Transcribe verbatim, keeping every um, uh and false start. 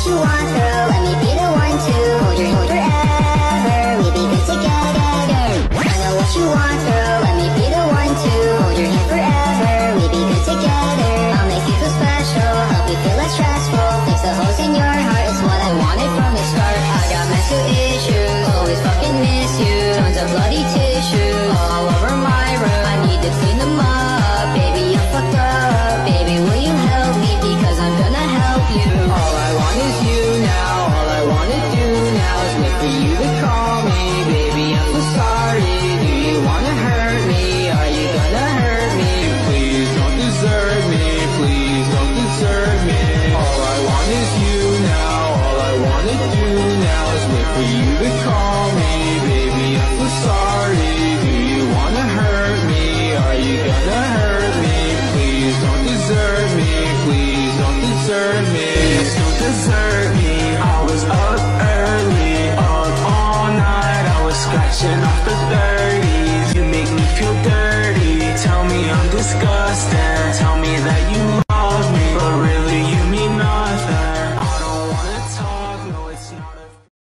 you want, girl, let me be the one to hold your hand forever, we be good together. I know what you want, girl, let me be the one to hold your hand forever, we be good together. I'll make you feel special, help you feel less stressful, fix the holes in your heart, it's what I wanted from the start. I got mental issues, always fucking miss you, tons of bloody tissue all over my room, I need to clean them up, baby I'm fucked up, baby will you help me, because I'm gonna help you. All I want is you now, all I wanna do now is wait for you to call me, baby I'm so sorry, do you wanna hurt me, are you gonna hurt me? Please don't desert me, please don't desert me. All I want is you now, all I wanna do now is wait for you to call me, baby I'm so sorry, do you wanna hurt me, are you gonna hurt me? Please don't desert me, please don't desert me. Please don't desert me, I was up early, up all night, I was scratching off the thirties. You make me feel dirty, tell me I'm disgusting, tell me that you